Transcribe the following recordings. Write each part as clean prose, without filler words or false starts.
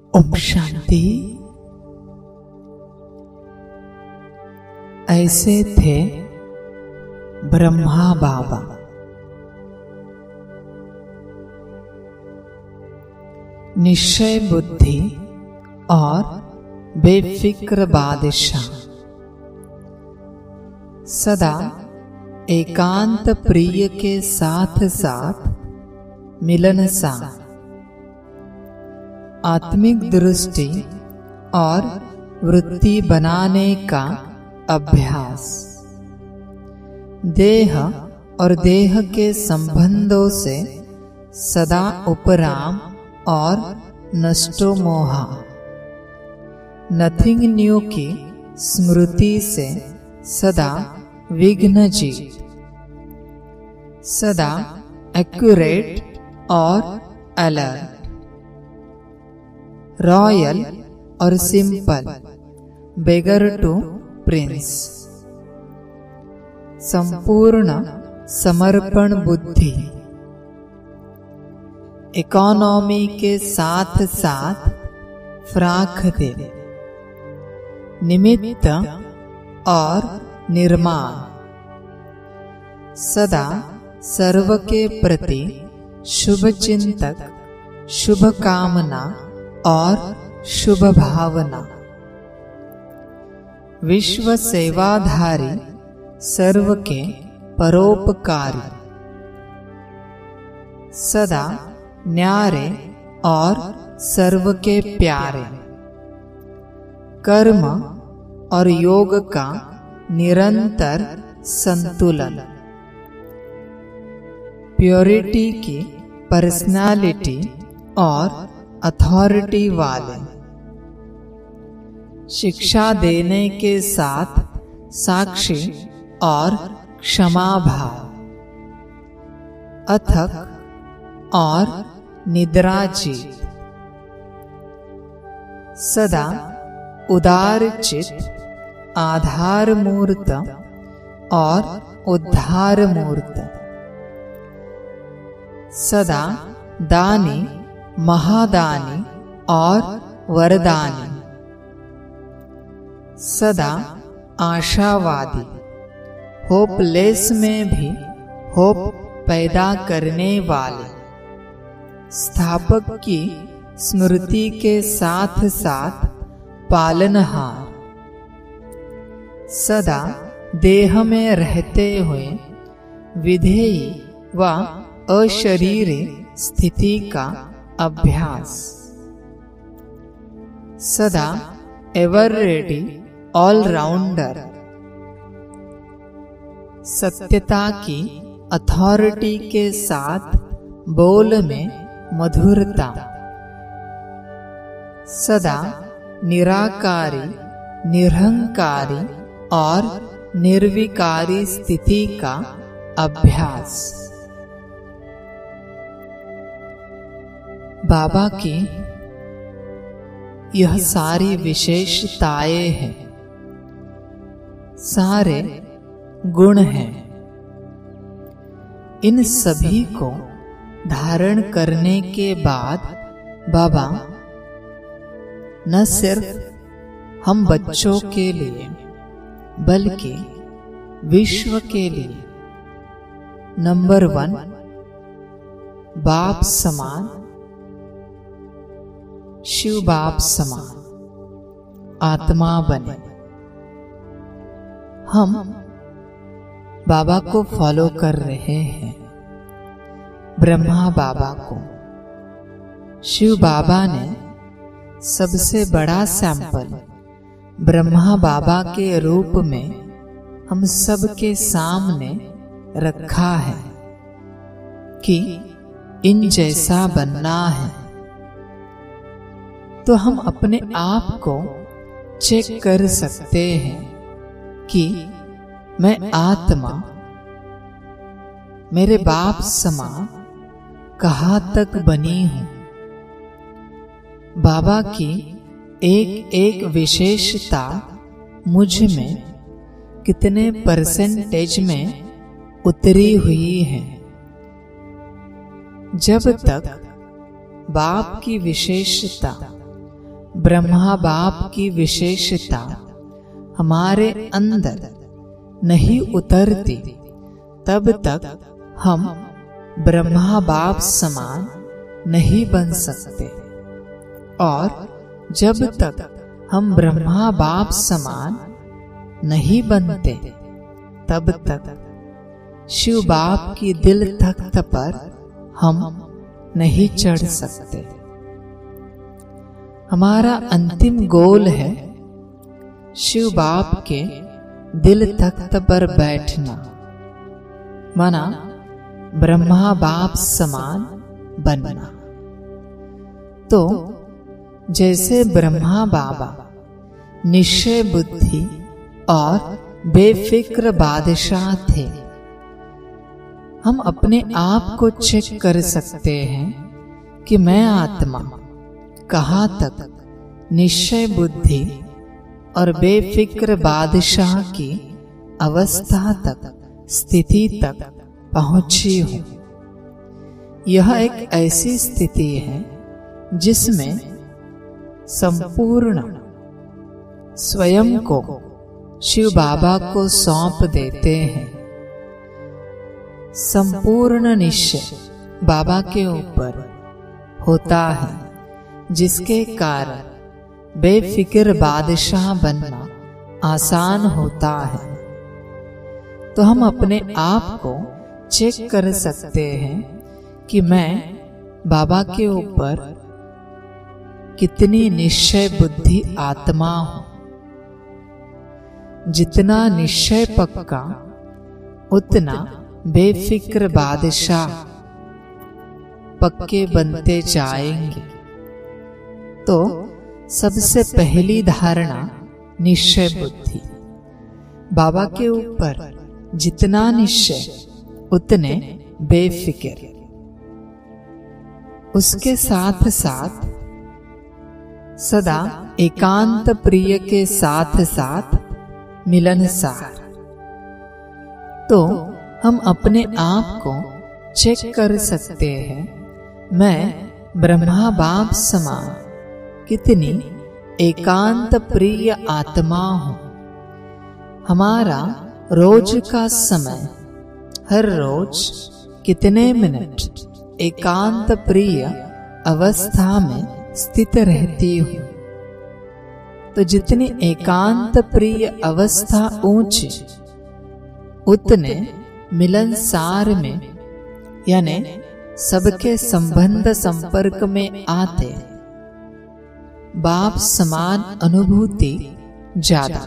ओम शांति। ऐसे थे ब्रह्मा बाबा। निश्चय बुद्धि और बेफिक्र बादशाह, सदा एकांत प्रिय के साथ साथ मिलनसार, आत्मिक दृष्टि और वृत्ति बनाने का अभ्यास, देह और देह के संबंधों से सदा उपराम और नष्टो मोहा, नथिंग न्यू की स्मृति से सदा विघ्न जीत, सदा एक्यूरेट और अलर्ट, रॉयल और सिंपल, बेगर टू प्रिंस, संपूर्ण समर्पण बुद्धि, इकोनॉमी के साथ साथ फ्राक दे, निमित्त और निर्माण, सदा सर्व के प्रति शुभ चिंतक, शुभ कामना और शुभ भावना, विश्व सेवाधारी, सर्व के परोपकारी, सदा न्यारे और सर्व के प्यारे, कर्म और योग का निरंतर संतुलन, प्योरिटी की पर्सनालिटी और अथॉरिटी वाले, शिक्षा देने के साथ साक्षी और क्षमा भाव, अथक और निद्राजीत, सदा उदार चित्त, आधार मूर्त और उद्धार मूर्त, सदा दानी, महादानी और वरदानी, सदा आशावादी, होपलेस में भी होप पैदा करने वाले, स्थापक की स्मृति के साथ साथ पालनहार, सदा देह में रहते हुए विधेयी व अशरीरी स्थिति का अभ्यास, सदा एवर रेडी ऑलराउंडर, सत्यता की अथॉरिटी के साथ बोल में मधुरता, सदा निराकारी, निरहंकारी और निर्विकारी स्थिति का अभ्यास। बाबा की यह सारी विशेषताएं हैं, सारे गुण हैं। इन सभी को धारण करने के बाद बाबा न सिर्फ हम बच्चों के लिए बल्कि विश्व के लिए नंबर 1 बाप समान, शिव बाप समान आत्मा बने। हम बाबा को फॉलो कर रहे हैं, ब्रह्मा बाबा को। शिव बाबा ने सबसे बड़ा सैंपल ब्रह्मा बाबा के रूप में हम सब के सामने रखा है कि इन जैसा बनना है। तो हम अपने आप को चेक कर सकते हैं कि मैं आत्मा मेरे बाप समान कहाँ तक बनी हूं। बाबा की एक एक विशेषता मुझ में कितने परसेंटेज में उतरी हुई है। जब तक बाप की विशेषता ब्रह्मा बाप की विशेषता हमारे अंदर नहीं उतरती, तब तक हम ब्रह्मा बाप समान नहीं बन सकते। और जब तक हम ब्रह्मा बाप समान नहीं बनते, तब तक शिव बाप की दिल तख्त पर हम नहीं चढ़ सकते। हमारा अंतिम गोल है शिव बाप के दिल तख्त पर बैठना, माना ब्रह्मा बाप समान बनना। तो जैसे ब्रह्मा बाबा निश्चय बुद्धि और बेफिक्र बादशाह थे, हम अपने आप को चेक कर सकते हैं कि मैं आत्मा कहाँ तक निश्चय बुद्धि और बेफिक्र बादशाह की अवस्था तक, स्थिति तक पहुंची हूं। यह एक ऐसी स्थिति है जिसमें संपूर्ण स्वयं को शिव बाबा को सौंप देते हैं। संपूर्ण निश्चय बाबा के ऊपर होता है, जिसके कारण बेफिक्र बादशाह बनना आसान होता है। तो हम अपने आप को चेक कर सकते हैं कि मैं बाबा के ऊपर कितनी निश्चय बुद्धि आत्मा हूं। जितना निश्चय पक्का, उतना बेफिक्र बादशाह पक्के बनते जाएंगे। तो सबसे पहली धारणा निश्चय बुद्धि। बाबा के ऊपर जितना निश्चय, उतने बेफिक्र। उसके साथ साथ सदा एकांत प्रिय के साथ साथ मिलनसार। तो हम अपने आप को चेक कर सकते हैं, मैं ब्रह्मा बाप समान कितनी एकांत प्रिय आत्मा हूं। हमारा रोज का समय, हर रोज कितने मिनट एकांत प्रिय अवस्था में स्थित रहती हूं। तो जितनी एकांत प्रिय अवस्था ऊंची, उतने मिलनसार में, यानी सबके संबंध संपर्क में आते बाप समान अनुभूति ज्यादा।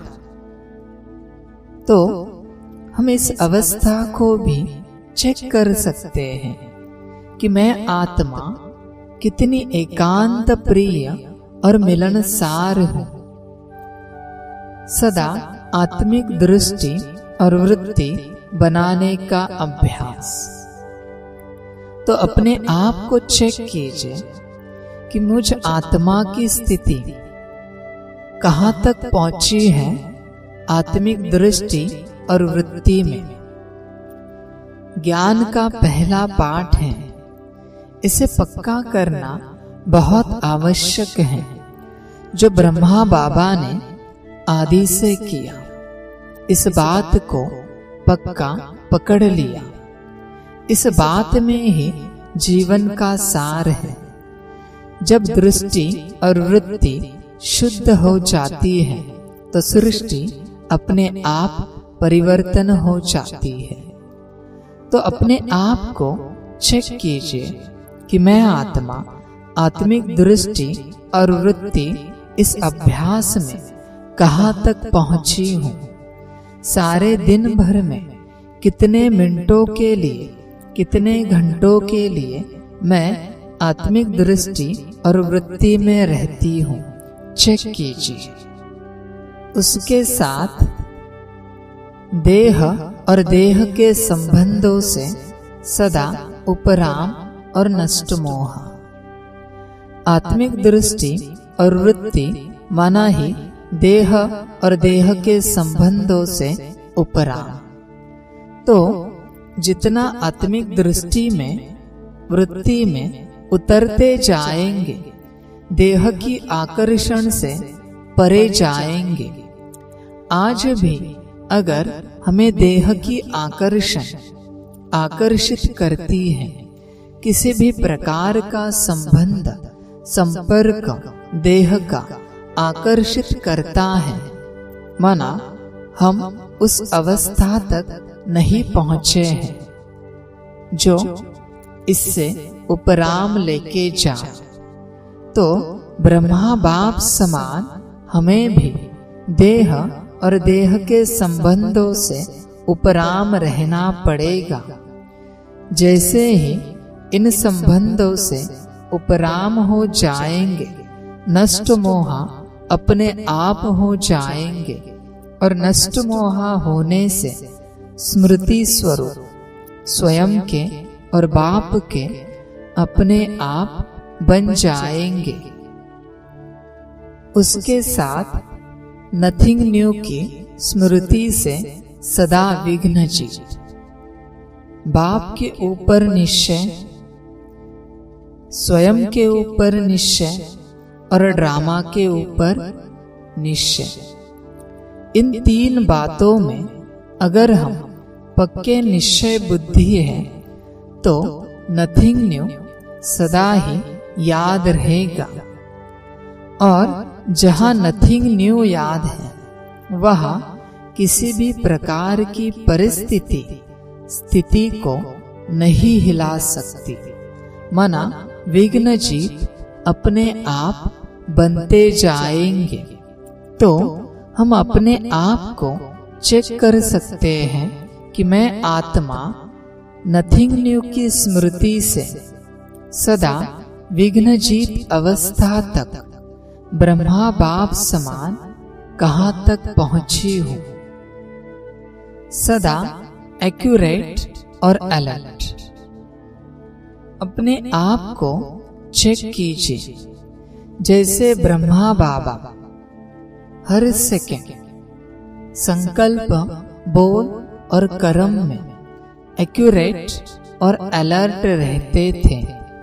तो हम इस अवस्था को भी चेक कर सकते हैं कि मैं आत्मा कितनी एकांत प्रिय और मिलनसार हूं। सदा आत्मिक दृष्टि और वृत्ति बनाने का अभ्यास। तो अपने आप को चेक कीजिए कि मुझ आत्मा की स्थिति कहाँ तक पहुंची है आत्मिक दृष्टि और वृत्ति में। ज्ञान का पहला पाठ है, इसे पक्का करना बहुत आवश्यक है, जो ब्रह्मा बाबा ने आदि से किया। इस बात को पक्का पकड़ लिया। इस बात में ही जीवन का सार है। जब दृष्टि और वृत्ति शुद्ध हो जाती है, तो सृष्टि अपने आप परिवर्तन हो जाती है। तो अपने आप को चेक कीजिए कि मैं आत्मा आत्मिक दृष्टि और वृत्ति इस अभ्यास में कहाँ तक पहुंची हूं। सारे दिन भर में कितने मिनटों के लिए, कितने घंटों के लिए मैं आत्मिक दृष्टि और वृत्ति में रहती हूं, चेक कीजिए। उसके साथ देह और देह के संबंधों से सदा उपराम और नष्ट मोह। आत्मिक दृष्टि और वृत्ति माना ही देह और देह के संबंधों से उपराम। तो जितना आत्मिक दृष्टि में, वृत्ति में उतरते जाएंगे, देह की आकर्षण से परे जाएंगे। आज भी अगर हमें देह की आकर्षित करती है, किसी भी प्रकार का संबंध संपर्क देह का आकर्षित करता है, माना हम उस अवस्था तक नहीं पहुंचे हैं जो इससे उपराम लेके जाए, तो ब्रह्मा बाप समान हमें भी देह और देह के संबंधों से उपराम रहना पड़ेगा। जैसे ही इन संबंधों से उपराम हो जाएंगे, नष्ट मोहा अपने आप हो जाएंगे और नष्ट मोहा होने से स्मृति स्वरूप स्वयं के और बाप के अपने आप बन जाएंगे। उसके साथ नथिंग न्यू की स्मृति से सदा विघ्न जीत, बाप के ऊपर निश्चय, स्वयं के ऊपर निश्चय और ड्रामा के ऊपर निश्चय। इन तीन बातों में अगर हम पक्के निश्चय बुद्धि है तो नथिंग न्यू सदा ही याद रहेगा। और जहाँ नथिंग न्यू याद है, वहाँ किसी भी प्रकार की परिस्थिति स्थिति को नहीं हिला सकती। मना विघ्न जीत अपने आप बनते जाएंगे। तो हम अपने आप को चेक कर सकते हैं कि मैं आत्मा नथिंग न्यू की स्मृति से सदा विघ्न जीत अवस्था तक ब्रह्मा बाप समान कहाँ तक पहुंची हूँ। सदा एक्यूरेट और अलर्ट अपने आप को चेक कीजिए। जैसे ब्रह्मा बाबा हर सेकंड संकल्प, बोल और कर्म में एक्यूरेट और अलर्ट रहते थे।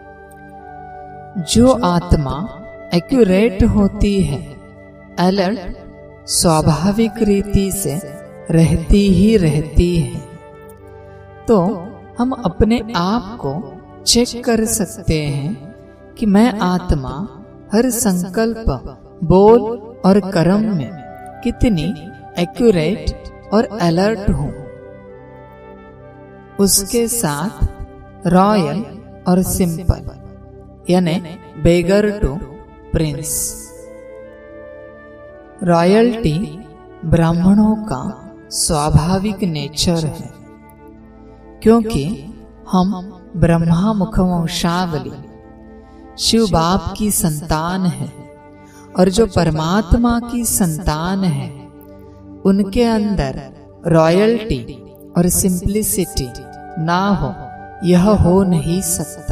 जो आत्मा एक्यूरेट होती है, अलर्ट स्वाभाविक रीति से रहती ही रहती है। तो हम अपने आप को चेक कर सकते हैं कि मैं आत्मा हर संकल्प, बोल और कर्म में कितनी एक्यूरेट और अलर्ट हूँ। उसके साथ रॉयल और सिंपल यानी बेगर टू प्रिंस। रॉयल्टी ब्राह्मणों का स्वाभाविक नेचर है, क्योंकि हम ब्रह्मा मुखवंशावली शिव बाप की संतान है, और जो परमात्मा की संतान है उनके अंदर रॉयल्टी और सिंप्लिसिटी ना हो, यह हो नहीं सकता।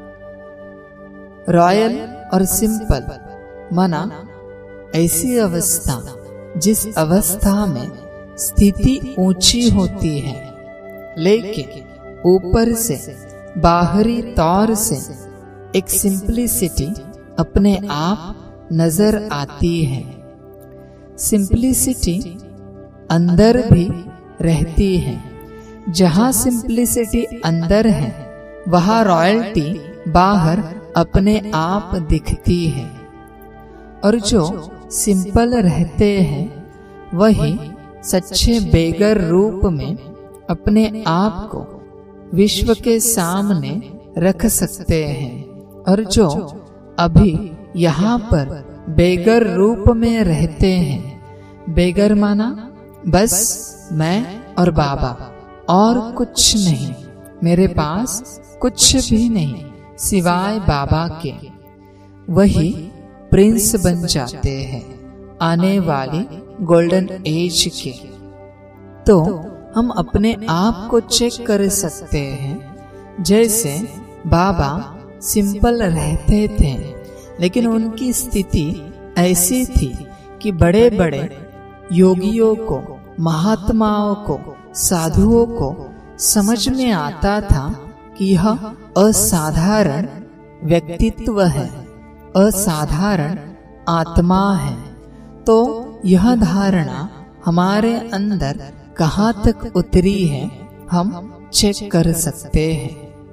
रॉयल और सिंपल मना ऐसी अवस्था जिस अवस्था में स्थिति ऊंची होती है, लेकिन ऊपर से बाहरी तौर से एक सिंप्लिसिटी अपने आप नजर आती है। सिंप्लिसिटी अंदर भी रहती है। जहाँ सिंप्लिसिटी अंदर है, वहाँ रॉयल्टी बाहर अपने आप दिखती है। और जो सिंपल रहते हैं, वही सच्चे बेगर रूप में अपने आप को विश्व के सामने रख सकते हैं। और जो अभी यहाँ पर बेगर रूप में रहते हैं, बेगर माना बस मैं और बाबा और कुछ नहीं, मेरे पास कुछ भी नहीं सिवाय बाबा के, वही प्रिंस बन जाते हैं आने वाली गोल्डन एज के। तो हम अपने आप को चेक कर सकते हैं। जैसे बाबा सिंपल रहते थे, लेकिन उनकी स्थिति ऐसी थी कि बड़े बड़े योगियों को, महात्माओं को, साधुओं को समझ में आता था कि यह असाधारण व्यक्तित्व है, असाधारण आत्मा है, तो यह धारणा हमारे अंदर कहाँ तक उतरी है हम चेक कर सकते हैं।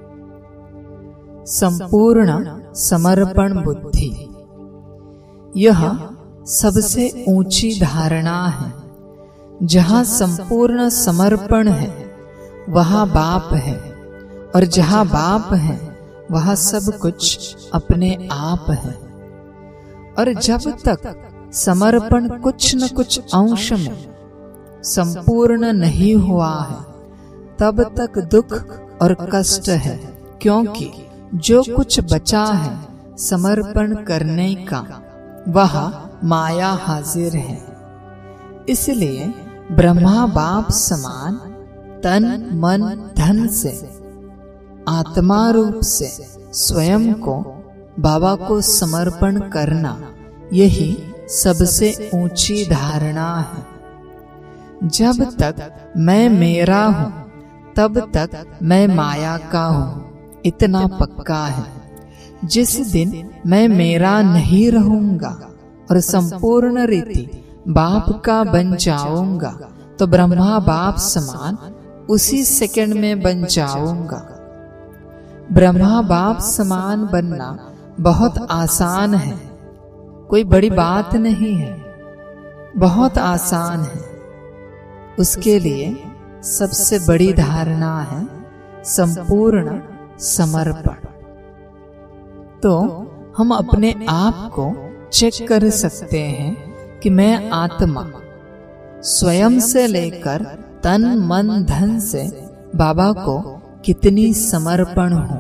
संपूर्ण समर्पण बुद्धि, यह सबसे ऊंची धारणा है। जहाँ संपूर्ण समर्पण है वहाँ बाप है, और जहाँ बाप है वहाँ सब कुछ अपने आप है। और जब तक समर्पण कुछ न कुछ अंश में संपूर्ण नहीं हुआ है तब तक दुख और कष्ट है, क्योंकि जो कुछ बचा है समर्पण करने का वह माया हाजिर है। इसलिए ब्रह्मा बाप समान तन मन धन से आत्मा रूप से स्वयं को बाबा को समर्पण करना, यही सबसे ऊंची धारणा है। जब तक मैं मेरा हूँ तब तक मैं माया का हूँ, इतना पक्का है। जिस दिन मैं मेरा नहीं रहूंगा और संपूर्ण रीति बाप का बन जाऊंगा तो ब्रह्मा बाप समान उसी सेकंड में बन जाऊंगा। ब्रह्मा बाप समान बनना बहुत आसान है, कोई बड़ी बात नहीं है, बहुत आसान है। उसके लिए सबसे बड़ी धारणा है संपूर्ण समर्पण। तो हम अपने आप को चेक कर सकते हैं कि मैं आत्मा स्वयं से लेकर तन मन धन से बाबा को कितनी समर्पण हूँ।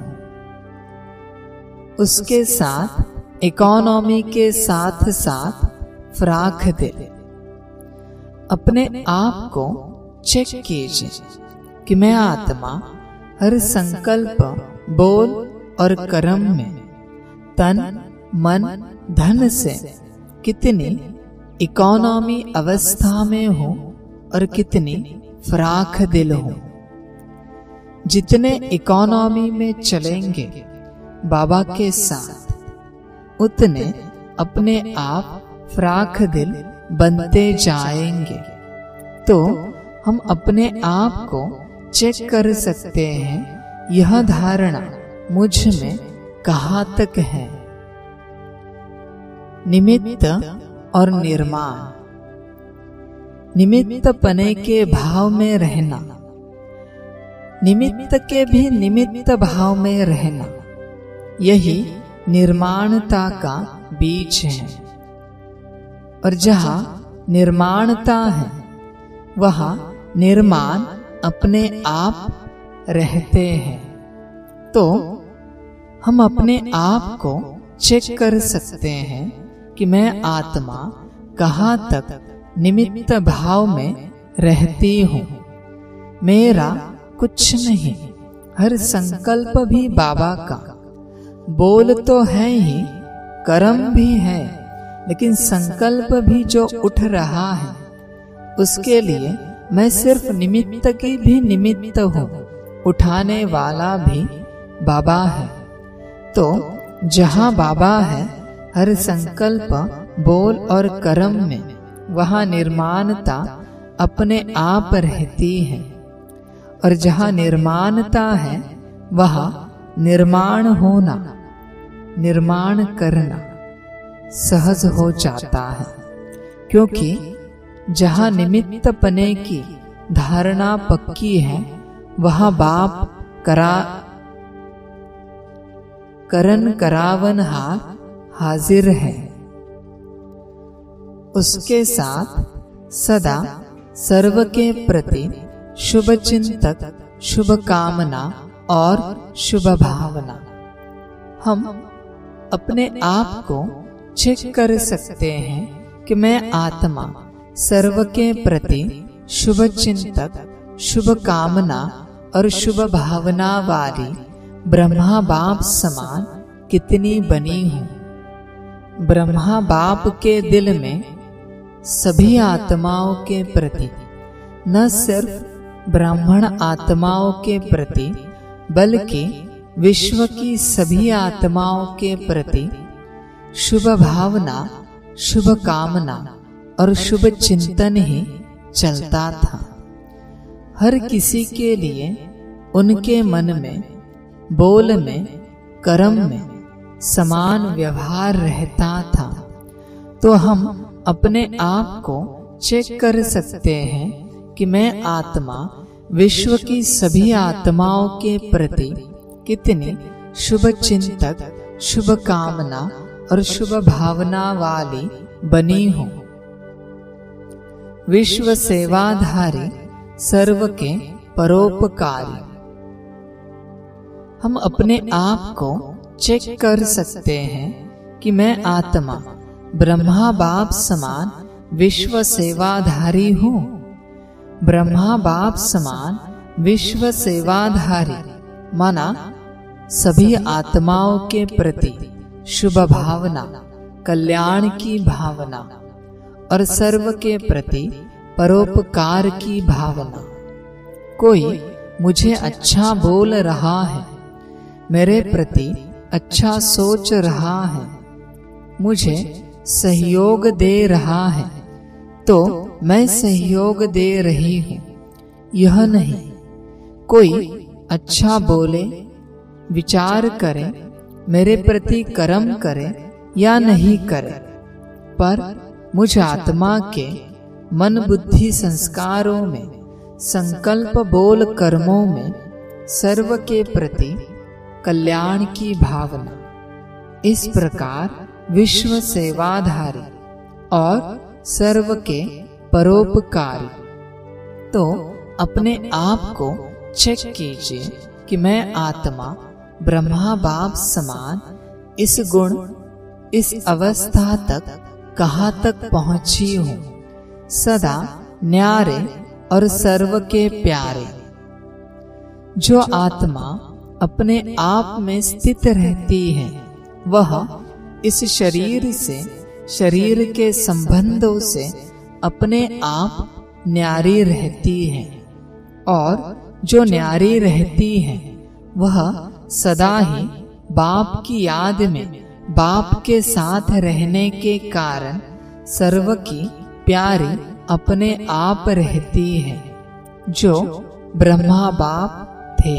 उसके साथ इकोनॉमी के साथ साथ फ्राक दिल। अपने आप को चेक कीजिए कि मैं आत्मा हर संकल्प, बोल और कर्म में तन मन धन से कितनी इकोनॉमी अवस्था में हूँ और कितनी फ्राक दिल हूँ। जितने इकोनॉमी में चलेंगे बाबा के साथ, उतने अपने आप फ्राक दिल बनते जाएंगे। तो हम अपने आप को चेक कर सकते हैं यह धारणा मुझ में कहाँ तक है। निमित्त और निर्माण। निमित्त पने के भाव में रहना, निमित्त के भी निमित्त भाव में रहना, यही निर्माणता का बीज है। और जहाँ निर्माणता है वहाँ निर्माण अपने आप रहते हैं। तो हम अपने आप को चेक कर सकते हैं कि मैं आत्मा कहाँ तक निमित्त भाव में रहती हूँ। मेरा कुछ नहीं, हर संकल्प भी बाबा का, बोल तो है ही, कर्म भी है, लेकिन संकल्प भी जो उठ रहा है उसके लिए मैं सिर्फ निमित्त की भी निमित्त हूँ, उठाने वाला भी बाबा है। तो जहाँ बाबा है हर संकल्प, बोल और कर्म में वहाँ निर्माणता अपने आप रहती है। और जहाँ निर्माणता है वहाँ निर्माण होना, निर्माण करना सहज हो जाता है। क्योंकि जहाँ निमित्त पने की धारणा पक्की है वहाँ बाप करन करावनहार हाजिर है। उसके साथ सदा सर्व के प्रति शुभ चिंतक, शुभ कामना और शुभ भावना। हम अपने आप को चेक कर सकते हैं कि मैं आत्मा सर्व के प्रति शुभ चिंतक, शुभ कामना और शुभ भावना वाली ब्रह्मा बाप समान कितनी बनी हूँ। ब्रह्मा बाप के दिल में सभी आत्माओं के प्रति, न सिर्फ ब्राह्मण आत्माओं के प्रति बल्कि विश्व की सभी आत्माओं के प्रति शुभ भावना, शुभ कामना और शुभ चिंतन ही चलता था। हर किसी के लिए उनके मन में, बोल में, कर्म में समान व्यवहार रहता था। तो हम अपने आप को चेक कर सकते हैं कि मैं आत्मा विश्व की सभी आत्माओं के प्रति कितनी शुभ चिंतक, शुभ कामना और शुभ भावना वाली बनी हूँ। विश्व सेवाधारी, सर्व के परोपकारी। हम अपने आप को चेक कर सकते हैं कि मैं आत्मा ब्रह्मा बाप समान विश्व सेवाधारी हूँ। ब्रह्मा बाप समान विश्व सेवाधारी माना सभी आत्माओं के प्रति शुभ भावना, कल्याण की भावना और सर्व के प्रति परोपकार की भावना। कोई मुझे अच्छा बोल रहा है, मेरे प्रति अच्छा सोच रहा है, मुझे सहयोग दे रहा है, तो मैं सहयोग दे रही हूँ। यह नहीं कोई अच्छा बोले, विचार करे, मेरे प्रति कर्म करे या नहीं करे, पर मुझ आत्मा के मन बुद्धि संस्कारों में, संकल्प बोल कर्मों में सर्व के प्रति कल्याण की भावना। इस प्रकार विश्व सेवाधारी और सर्व के परोपकारी। तो अपने आप को चेक कीजिए कि मैं आत्मा ब्रह्मा बाप समान इस गुण, इस अवस्था तक कहाँ तक पहुंची हूँ। सदा न्यारे और सर्व के प्यारे। जो आत्मा अपने आप में स्थित रहती है, वह इस शरीर से, शरीर के संबंधों से अपने आप न्यारी रहती है। और जो न्यारी रहती है, वह सदा ही बाप की याद में, बाप के साथ रहने के कारण सर्व की प्यारी अपने आप रहती है, जो ब्रह्मा बाप थे।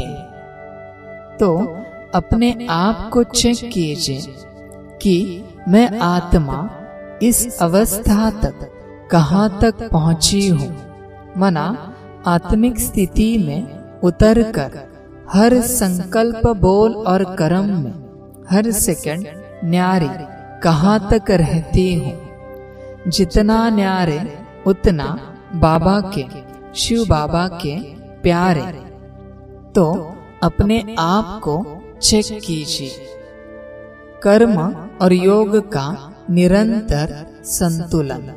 तो अपने आप को चेक कीजिए कि मैं आत्मा इस अवस्था तक कहाँ तक पहुंची हूँ। मना आत्मिक स्थिति में उतर कर हर संकल्प, बोल और कर्म में हर सेकंड न्यारी कहाँ तक रहती हूँ। जितना न्यारे उतना बाबा के, शिव बाबा के प्यारे। तो अपने आप को चेक कीजिए। कर्म और योग का निरंतर संतुलन।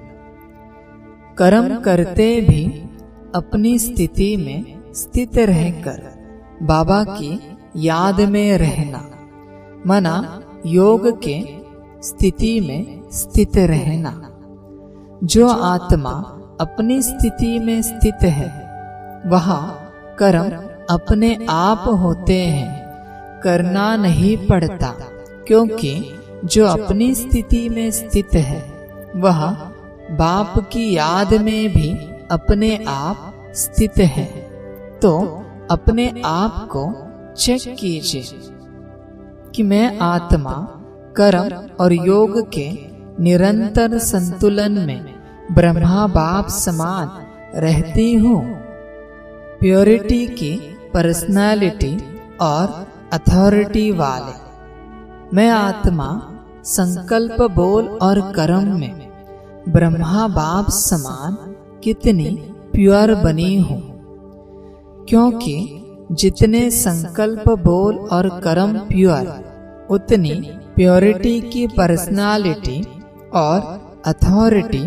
कर्म करते भी अपनी स्थिति में स्थित रहकर बाबा की याद में रहना। मना योग के स्थिति में स्थित रहना। जो आत्मा अपनी स्थिति में स्थित है, वह कर्म अपने आप होते हैं, करना नहीं पड़ता। क्योंकि जो अपनी स्थिति में स्थित है, वह बाप की याद में भी अपने आप स्थित है। तो अपने आप को चेक कीजिए कि मैं आत्मा कर्म और योग के निरंतर संतुलन में ब्रह्मा बाप समान रहती हूँ। प्योरिटी की पर्सनालिटी और अथॉरिटी वाले। मैं आत्मा संकल्प, बोल और कर्म में ब्रह्मा बाप समान कितनी प्योर बनी हूँ। क्योंकि जितने संकल्प, बोल और कर्म प्योर, उतनी प्योरिटी की पर्सनालिटी और अथॉरिटी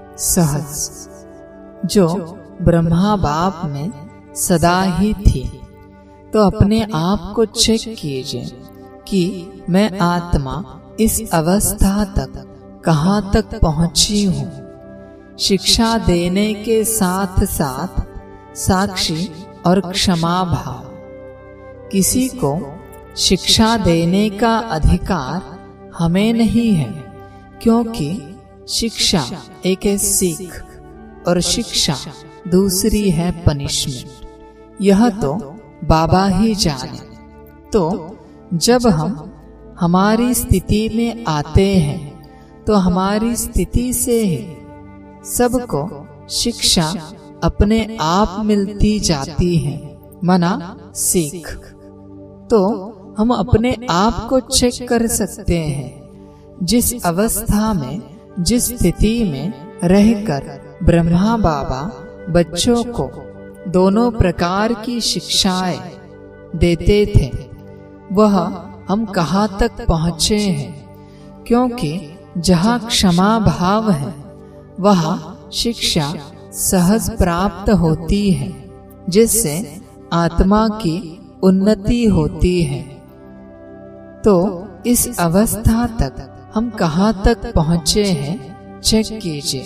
सहज, जो ब्रह्मा बाप में सदा ही थी। तो अपने आप को चेक कीजिए कि मैं आत्मा इस अवस्था तक कहाँ तक पहुँची हूँ। शिक्षा देने के साथ साथ साक्षी और क्षमा भाव। किसी को शिक्षा देने का अधिकार हमें नहीं है, क्योंकि शिक्षा एक है सीख और शिक्षा दूसरी है पनिशमेंट। यह तो बाबा ही जाने। तो जब हम हमारी स्थिति में आते हैं तो हमारी स्थिति से ही सबको शिक्षा अपने आप मिलती जाती है, मना सीख। तो हम अपने आप को चेक कर सकते हैं। जिस अवस्था में, जिस स्थिति में रहकर ब्रह्मा बाबा बच्चों को दोनों प्रकार की शिक्षाएं देते थे, वह हम कहाँ तक पहुँचे हैं। क्योंकि जहाँ क्षमा भाव है वहाँ शिक्षा सहज प्राप्त होती है, जिससे आत्मा की उन्नति होती है। तो इस अवस्था तक हम कहाँ तक पहुँचे हैं, चेक कीजिए।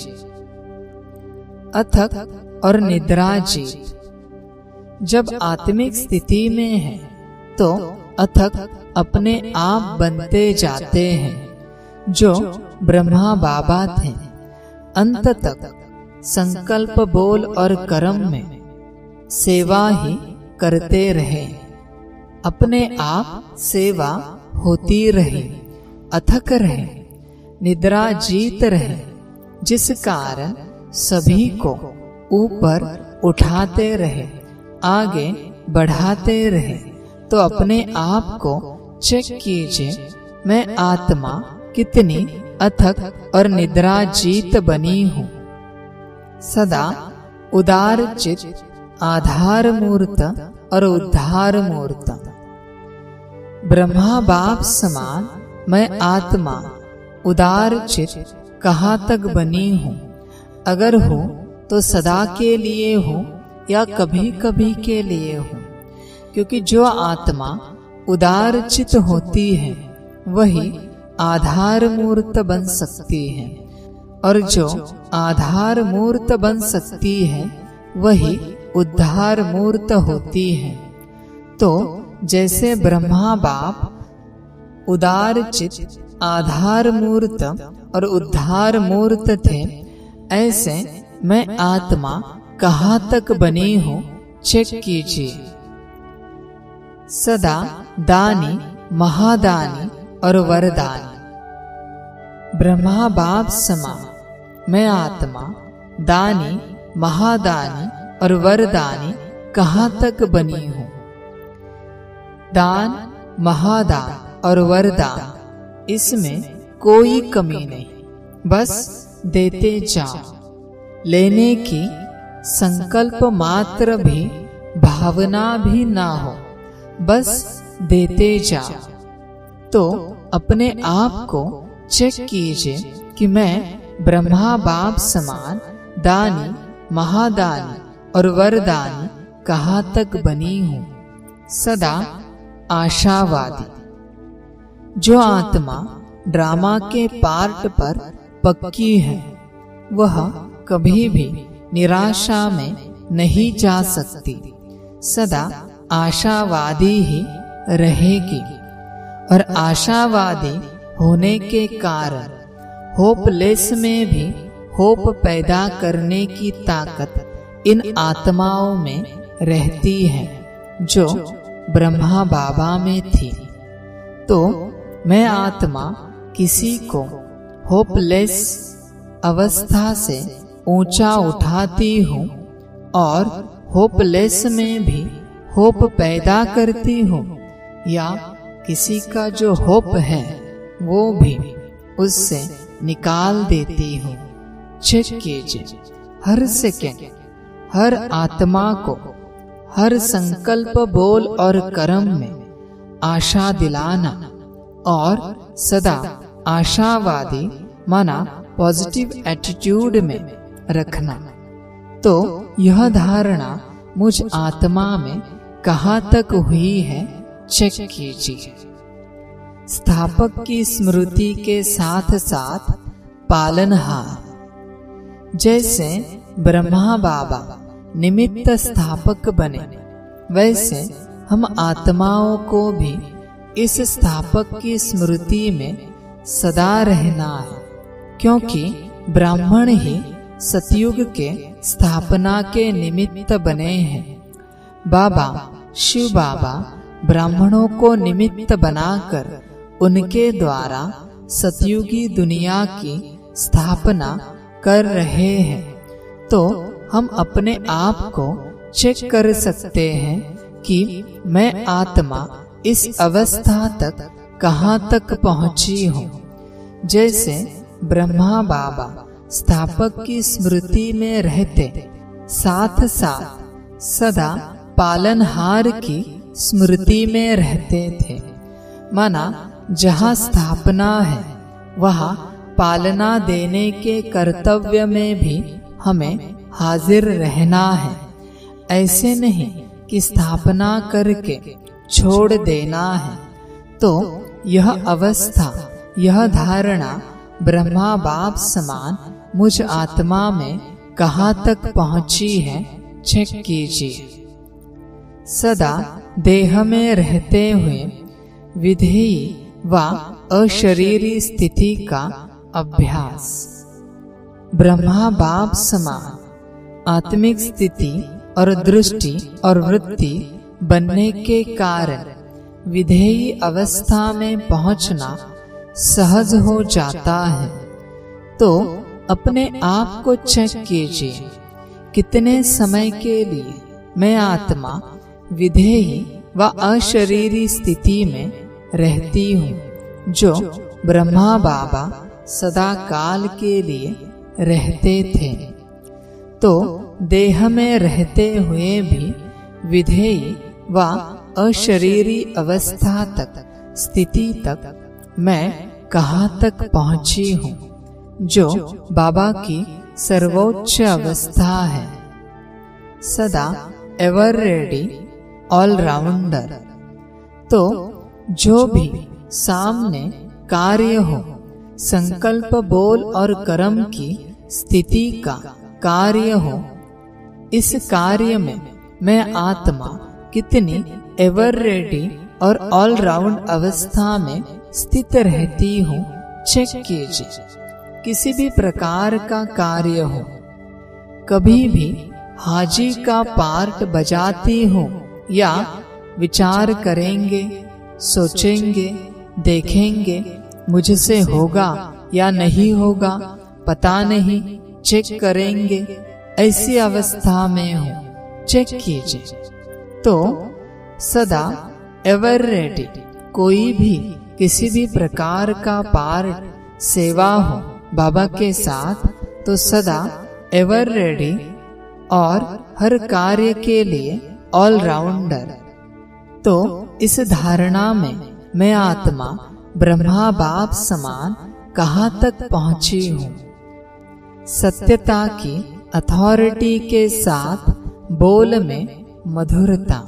अथक और निद्रा जीत। जब आत्मिक स्थिति में है तो अथक अपने आप बनते जाते हैं, जो ब्रह्मा बाबा थे। अंत तक संकल्प, बोल और कर्म में सेवा ही करते रहे, अपने आप सेवा होती रहे, अथक रहे, निद्रा जीत रहे, जिस कारण सभी को ऊपर उठाते रहे, आगे बढ़ाते रहे। तो अपने आप को चेक कीजिए, मैं आत्मा कितनी अथक और निद्रा जीत बनी हूँ। सदा उदार चित, आधार मूर्त और उद्धार मूर्त। ब्रह्मा बाप समान मैं आत्मा उदार चित कहाँ तक बनी हूँ। अगर हूँ तो सदा के लिए हूँ या कभी कभी के लिए हूँ। क्योंकि जो आत्मा उदार चित होती है वही आधार मूर्त बन सकती है, और जो आधार मूर्त बन सकती है वही उद्धार मूर्त होती है। तो जैसे ब्रह्मा बाप उदार चित, आधार मूर्त और उद्धार मूर्त थे, ऐसे मैं आत्मा कहाँ तक बनी हूँ, चेक कीजिए। सदा दानी, महादानी और वरदानी। ब्रह्मा बाप समान मैं आत्मा दानी, महादानी और वरदानी कहाँ तक बनी हूँ। दान, महादान और वरदान, इसमें कोई कमी नहीं, बस देते जाओ। लेने की संकल्प मात्र भी, भावना भी ना हो, बस देते जाओ। तो अपने आप को चेक कीजिए कि मैं ब्रह्मा बाप समान दानी, महादानी और वरदानी कहाँ तक बनी हूँ। सदा आशावादी। जो आत्मा ड्रामा के पार्ट पर पक्की है वह कभी भी निराशा में नहीं जा सकती, सदा आशावादी ही रहेगी। और आशावादी होने के कारण होपलेस में भी होप पैदा करने की ताकत इन आत्माओं में रहती है, जो ब्रह्मा बाबा में थी। तो मैं आत्मा किसी को होपलेस अवस्था से ऊंचा उठाती हूँ और होपलेस में भी होप पैदा करती हूँ, या किसी का जो होप है वो भी उससे निकाल देती हूँ। चेक कीजिए, हर सेकेंड हर आत्मा को हर संकल्प, बोल और कर्म में आशा दिलाना और सदा आशावादी माना पॉजिटिव एटीट्यूड में रखना। तो यह धारणा मुझ आत्मा में कहाँ तक हुई है, चेक कीजिए। स्थापक की स्मृति के साथ साथ पालनहार। जैसे ब्रह्मा बाबा निमित्त स्थापक बने, वैसे हम आत्माओं को भी इस स्थापक की स्मृति में सदा रहना है, क्योंकि ब्राह्मण ही सतयुग के स्थापना के निमित्त बने हैं। बाबा शिव बाबा ब्राह्मणों को निमित्त बनाकर उनके द्वारा सतयुगी दुनिया की स्थापना कर रहे हैं। तो हम अपने आप को चेक कर सकते हैं कि मैं आत्मा इस अवस्था तक कहाँ तक पहुँची हूँ। जैसे ब्रह्मा बाबा स्थापक की स्मृति में रहते, साथ साथ सदा पालनहार की स्मृति में रहते थे। माना जहाँ स्थापना है वहाँ पालना देने के कर्तव्य में भी हमें हाजिर रहना है। ऐसे नहीं कि स्थापना करके छोड़ देना है। तो यह अवस्था, यह धारणा ब्रह्मा बाप समान मुझ आत्मा में कहाँ तक पहुँची है, चेक कीजिए। सदा देह में रहते हुए विधेयी व अशरीरी स्थिति का अभ्यास। ब्रह्मा बाप समान आत्मिक स्थिति और दृष्टि और वृत्ति बनने के कारण विधेयी अवस्था में पहुंचना सहज हो जाता है। तो अपने आप को चेक कीजिए, कितने समय के लिए मैं आत्मा विधेयी व अशरीरी स्थिति में रहती हूँ, जो ब्रह्मा बाबा सदा काल के लिए रहते थे। तो देह में रहते हुए भी विधेयी व अशरीरी अवस्था तक, स्थिति तक मैं कहाँ तक पहुँची हूँ, जो बाबा की सर्वोच्च अवस्था है। सदा एवर रेडी, ऑलराउंडर। तो जो भी सामने कार्य हो, संकल्प बोल और कर्म की स्थिति का कार्य हो, इस कार्य में मैं आत्मा कितनी एवर रेडी और ऑलराउंड अवस्था में स्थित रहती हूँ, चेक कीजिए। किसी भी प्रकार का कार्य हो, कभी भी हाजी का पार्ट बजाती हूँ या विचार करेंगे, सोचेंगे, देखेंगे मुझसे होगा या नहीं होगा, पता नहीं, चेक करेंगे, ऐसी अवस्था में हूँ, चेक कीजिए। तो सदा एवर रेडी, कोई भी किसी भी प्रकार का पार्ट सेवा हो बाबा के साथ, तो सदा एवर रेडी और हर कार्य के लिए ऑलराउंडर। तो इस धारणा में मैं आत्मा ब्रह्मा बाप समान कहाँ तक पहुँची हूँ। सत्यता की अथॉरिटी के साथ बोल में मधुरता।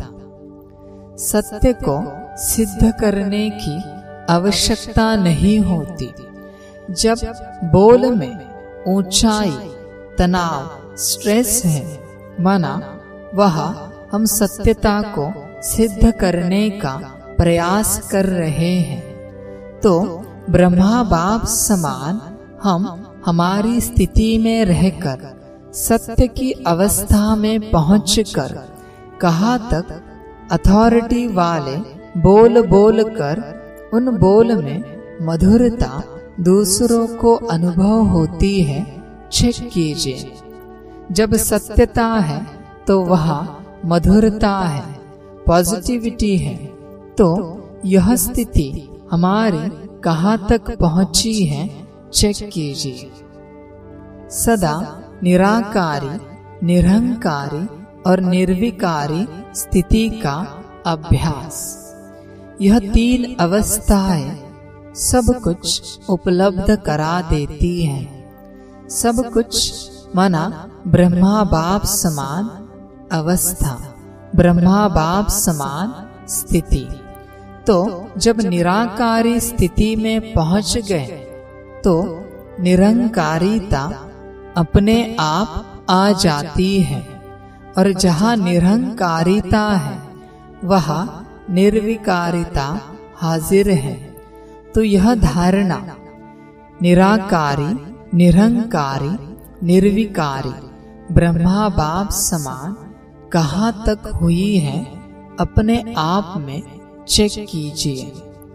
सत्य को सिद्ध करने की आवश्यकता नहीं होती। जब बोल में ऊंचाई, तनाव, स्ट्रेस है, माना वह हम सत्यता को सिद्ध करने का प्रयास कर रहे हैं, तो ब्रह्मा बाप समान हम हमारी स्थिति में रहकर सत्य की अवस्था में पहुंचकर कहाँ तक अथॉरिटी वाले बोल बोल कर उन बोल में मधुरता दूसरों को अनुभव होती है, चेक कीजिए। जब सत्यता है तो वहाँ मधुरता है, पॉजिटिविटी है। तो यह स्थिति हमारी कहाँ तक पहुँची है, चेक कीजिए। सदा निराकारी, निरहंकारी और निर्विकारी स्थिति का अभ्यास। यह तीन अवस्थाएं सब कुछ उपलब्ध करा देती हैं। सब कुछ माना ब्रह्मा बाप समान अवस्था, ब्रह्मा बाप समान स्थिति। तो जब निराकारी स्थिति में पहुंच गए तो निरंकारिता अपने आप आ जाती है, और जहाँ निरंकारिता है वहाँ निर्विकारिता हाजिर है। तो यह धारणा निराकारी, निरंकारी, निर्विकारी ब्रह्मा बाप समान कहाँ तक हुई है, अपने आप में चेक कीजिए।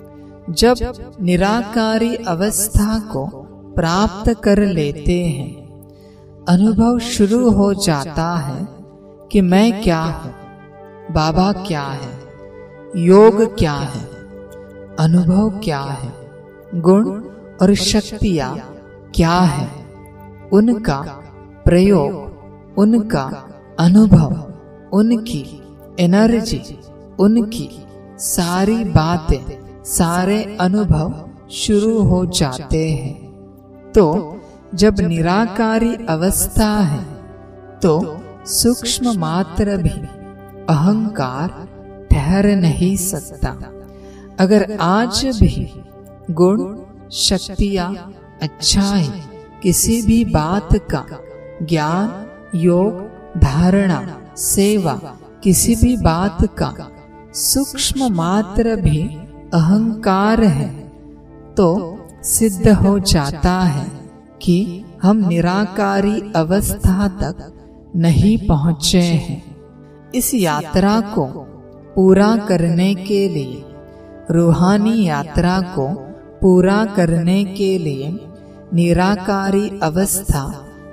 जब निराकारी अवस्था को प्राप्त कर लेते हैं, अनुभव शुरू हो जाता है कि मैं क्या हूँ, बाबा क्या है, योग क्या है, अनुभव क्या है, गुण और शक्तियाँ क्या है, उनका प्रयोग, उनका अनुभव, उनकी एनर्जी, उनकी सारी बातें, सारे अनुभव शुरू हो जाते हैं। तो जब निराकारी अवस्था है तो सूक्ष्म मात्र भी अहंकार ठहर नहीं सकता। अगर आज भी गुण, शक्तियाँ, अच्छाई, किसी भी बात का ज्ञान, योग, धारणा, सेवा, किसी भी बात का सूक्ष्म मात्र भी अहंकार है, तो सिद्ध हो जाता है कि हम निराकारी अवस्था तक नहीं पहुँचे हैं। इस यात्रा को पूरा करने के लिए, रूहानी यात्रा को पूरा करने के लिए निराकारी अवस्था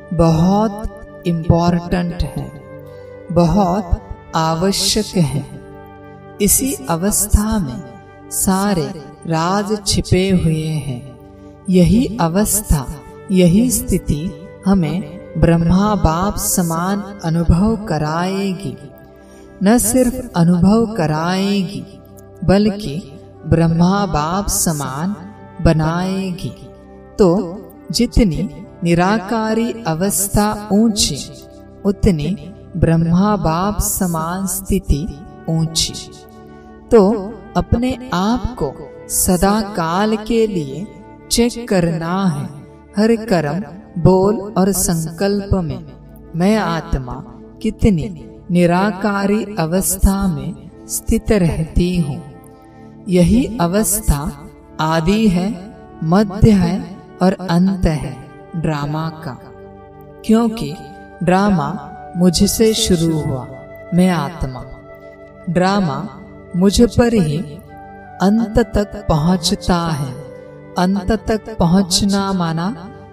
बहुत इम्पोर्टेंट है, बहुत आवश्यक है। इसी अवस्था में सारे राज छिपे हुए हैं। यही अवस्था, यही स्थिति हमें ब्रह्मा बाप समान अनुभव कराएगी। न सिर्फ अनुभव कराएगी बल्कि ब्रह्मा बाप समान बनाएगी। तो जितनी निराकारी अवस्था ऊंची, उतनी ब्रह्मा बाप समान स्थिति ऊंची। तो अपने आप को सदा काल के लिए चेक करना है। हर कर्म, बोल और संकल्प में मैं आत्मा कितनी निराकारी अवस्था में स्थित रहती हूँ। यही अवस्था आदि है, मध्य है और अंत है ड्रामा का। क्योंकि ड्रामा मुझसे शुरू हुआ, मैं आत्मा। ड्रामा मुझ पर ही अंत तक पहुंचता है। अंत तक पहुंचना माना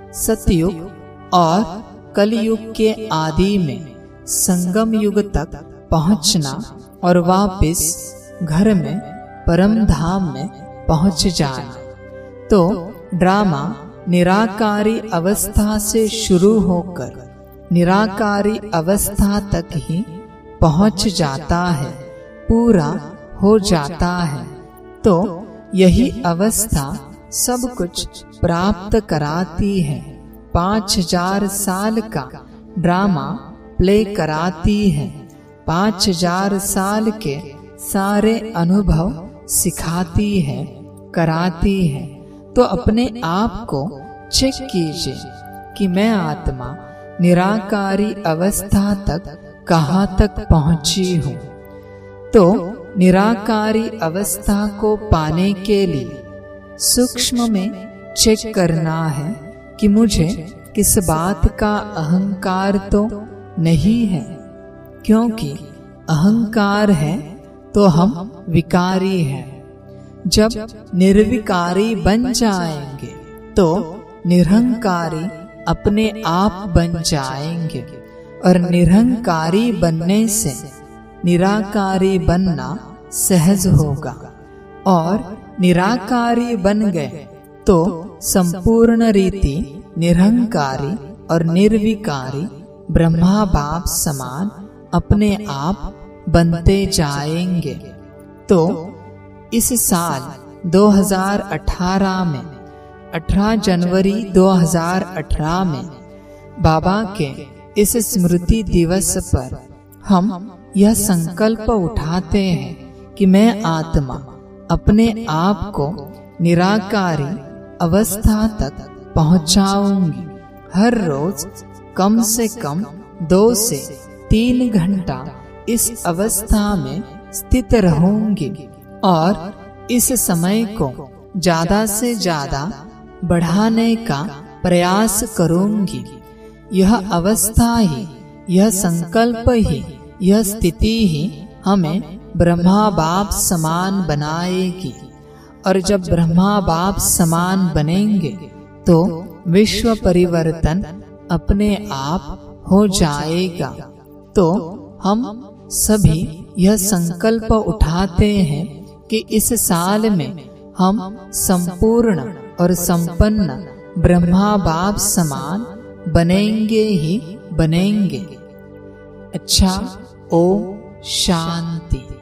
सतयुग और कलयुग के आदि में संगम युग तक पहुंचना और वापस घर में परम धाम में पहुंच जाना। तो ड्रामा निराकारी अवस्था से शुरू होकर निराकारी अवस्था तक ही पहुंच जाता है, पूरा हो जाता है। तो यही अवस्था सब कुछ प्राप्त कराती है। 5000 साल का ड्रामा प्ले कराती है। 5000 साल के सारे अनुभव सिखाती है, कराती है। तो अपने आप को चेक कीजिए कि मैं आत्मा निराकारी अवस्था तक कहाँ तक पहुँची हूँ। तो निराकारी अवस्था को पाने के लिए सूक्ष्म में चेक करना है कि मुझे किस बात का अहंकार तो नहीं है। क्योंकि अहंकार है तो हम विकारी हैं। जब निर्विकारी बन जाएंगे तो निरहंकारी अपने आप बन जाएंगे। और निरहंकारी बनने से निराकारी बनना सहज होगा। और निराकारी बन गए तो संपूर्ण रीति निरहंकारी और निर्विकारी ब्रह्मा बाप समान अपने आप बनते जाएंगे। तो इस साल 2018 में 18 जनवरी 2018 में बाबा के इस स्मृति दिवस पर हम यह संकल्प उठाते हैं कि मैं आत्मा अपने आप को निराकारी अवस्था तक पहुंचाऊंगी। हर रोज कम से कम 2 से 3 घंटा इस अवस्था में स्थित रहूंगी और इस समय को ज्यादा से ज्यादा बढ़ाने का प्रयास करूंगी। यह अवस्था ही, यह संकल्प ही, यह स्थिति ही हमें ब्रह्मा बाप समान बनाएगी। और जब ब्रह्मा बाप समान बनेंगे तो विश्व परिवर्तन अपने आप हो जाएगा। तो हम सभी यह संकल्प उठाते हैं कि इस साल में हम संपूर्ण और संपन्न ब्रह्मा बाप समान बनेंगे ही बनेंगे। अच्छा, ओम शांति।